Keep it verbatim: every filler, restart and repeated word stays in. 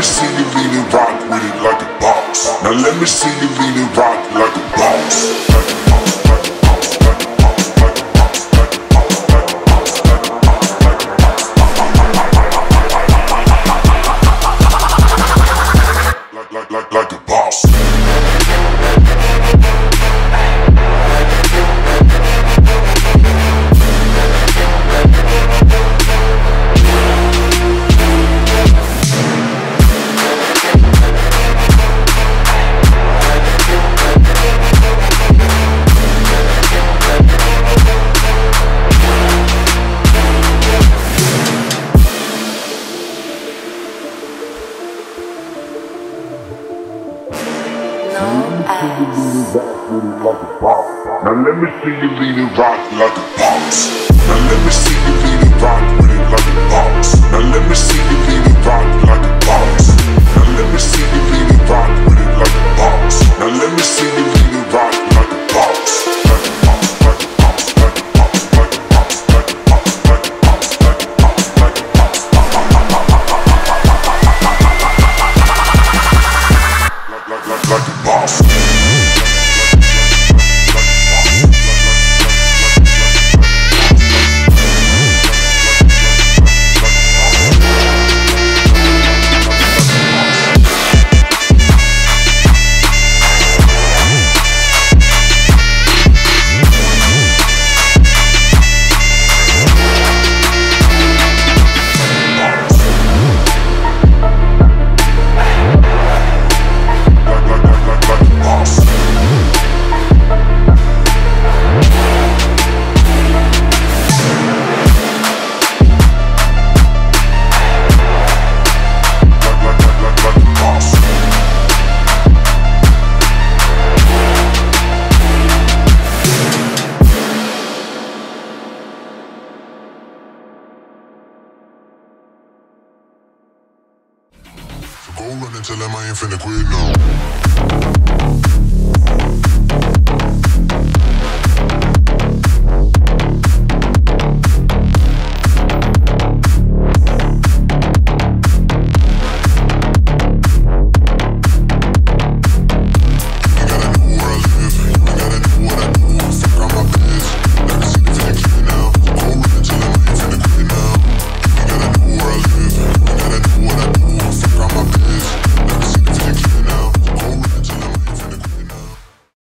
see you lean and rock with it like a boss. Now let me see you lean and rock like a boss. Like a boss, like a boss, like a boss, like a boss, like a boss, like a boss, like a boss, like a boss, like like like like a boss. Now let me see you lean and rock like a boss. Now let me see you lean and rock with it like a boss. Now let me see you lean and rock like a boss. Now let me see you lean and rock with it like a boss. Now let me see you lean and rock like a boss. Like a boss, like a boss, like a boss, like a boss, like a boss, like a boss, like a boss, like a boss, like like like like a boss. Go run and tell them I ain't finna quit now.